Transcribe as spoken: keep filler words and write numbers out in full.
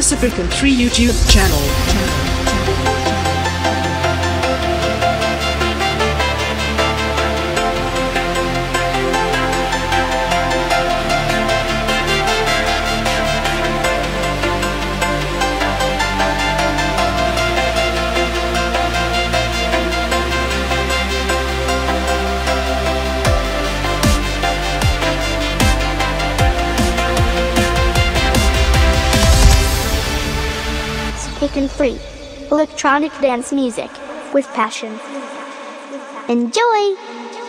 Serpicon three YouTube channel. Serpicon three, electronic dance music with passion. Enjoy!